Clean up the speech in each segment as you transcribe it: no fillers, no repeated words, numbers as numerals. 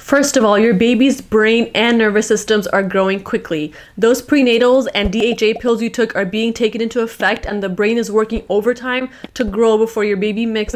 First of all, your baby's brain and nervous systems are growing quickly. Those prenatals and DHA pills you took are being taken into effect, and the brain is working overtime to grow before your baby makes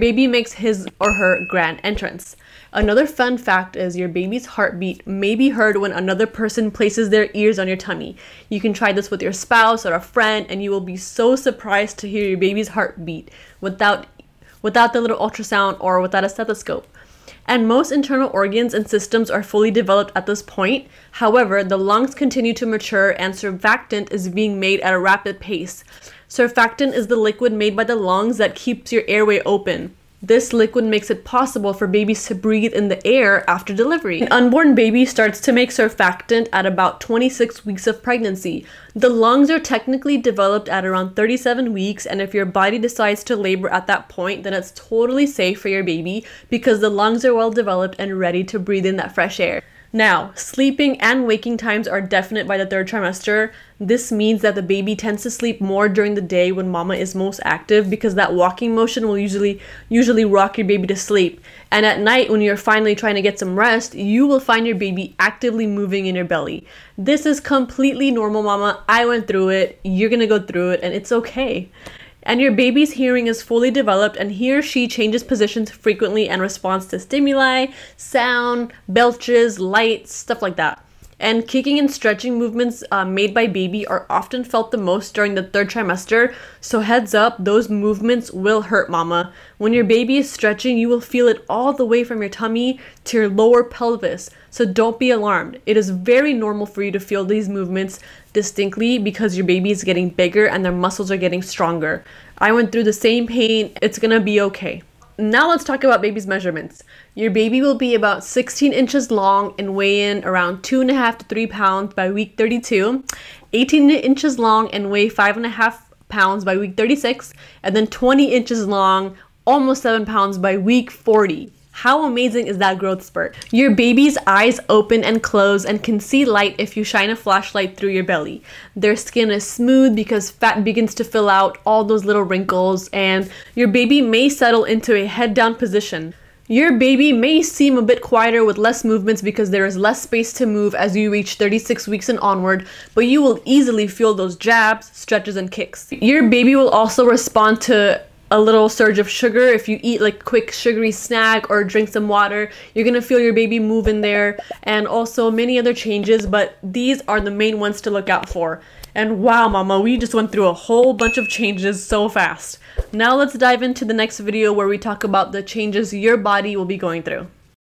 his or her grand entrance. Another fun fact is your baby's heartbeat may be heard when another person places their ears on your tummy. You can try this with your spouse or a friend, and you will be so surprised to hear your baby's heartbeat without the little ultrasound or without a stethoscope. And most internal organs and systems are fully developed at this point. However, the lungs continue to mature and surfactant is being made at a rapid pace. Surfactant is the liquid made by the lungs that keeps your airway open. This liquid makes it possible for babies to breathe in the air after delivery. An unborn baby starts to make surfactant at about 26 weeks of pregnancy. The lungs are technically developed at around 37 weeks, and if your body decides to labor at that point, then it's totally safe for your baby because the lungs are well developed and ready to breathe in that fresh air. Now, sleeping and waking times are definite by the third trimester. This means that the baby tends to sleep more during the day when mama is most active because that walking motion will usually rock your baby to sleep. And at night, when you're finally trying to get some rest, you will find your baby actively moving in your belly. This is completely normal, mama. I went through it. You're gonna go through it, and it's okay. And your baby's hearing is fully developed, and he or she changes positions frequently and responds to stimuli, sound, belches, lights, stuff like that. And kicking and stretching movements made by baby are often felt the most during the third trimester, so heads up, those movements will hurt mama. When your baby is stretching, you will feel it all the way from your tummy to your lower pelvis, so don't be alarmed. It is very normal for you to feel these movements distinctly because your baby is getting bigger and their muscles are getting stronger. I went through the same pain. It's gonna be okay. Now let's talk about baby's measurements. Your baby will be about 16 inches long and weigh in around 2.5 to 3 pounds by week 32, 18 inches long and weigh 5.5 pounds by week 36, and then 20 inches long, almost 7 pounds by week 40. How amazing is that growth spurt? Your baby's eyes open and close and can see light if you shine a flashlight through your belly. Their skin is smooth because fat begins to fill out all those little wrinkles, and your baby may settle into a head down position. Your baby may seem a bit quieter with less movements because there is less space to move as you reach 36 weeks and onward, but you will easily feel those jabs, stretches, and kicks. Your baby will also respond to a little surge of sugar. If you eat like quick sugary snack or drink some water, you're gonna feel your baby move in there, and also many other changes, but these are the main ones to look out for. And wow, mama, we just went through a whole bunch of changes so fast. Now let's dive into the next video where we talk about the changes your body will be going through.